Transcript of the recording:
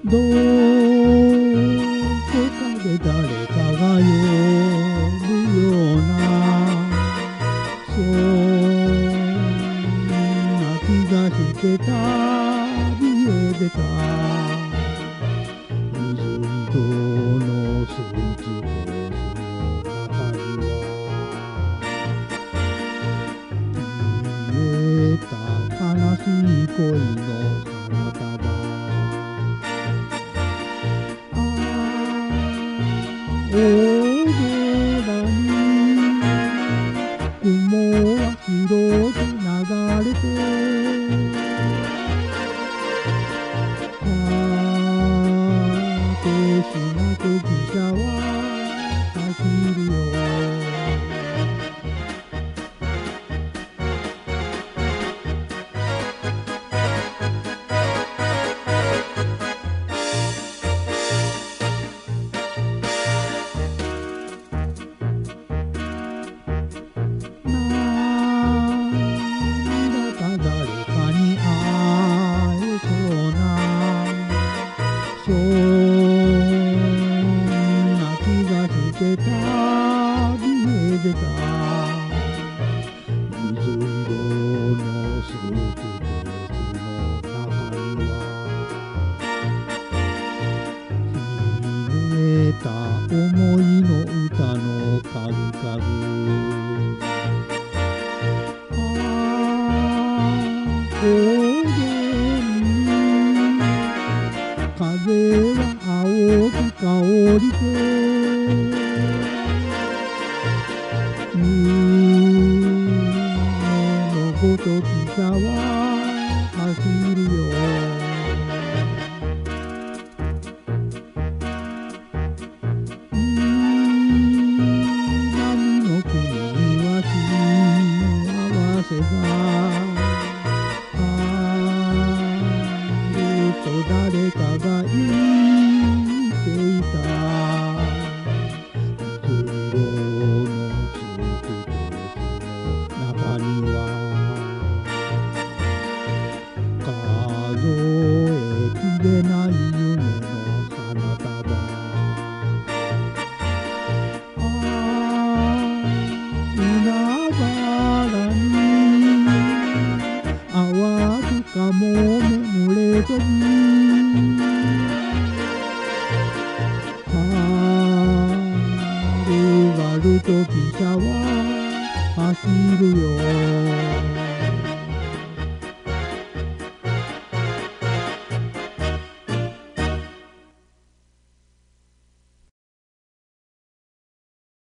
どこかで誰かが呼ぶような、そんな気がして旅へ出た。水色のスイーツケースの中には消えた悲しい恋の花束。大空に雲は白く流れて、果てしなく汽車は走るよ。そんな気がして旅へ出た。水色のスーツケースの中には秘めた思いの歌の数々。高原に風は青く香りて、夢のごと汽車は走るよ。南の国には幸せが誰かが言っていた。水色のスーツケースの中には数えきれない夢の花束。海原に淡くかも眠れとる。はるばると汽車は走るよ。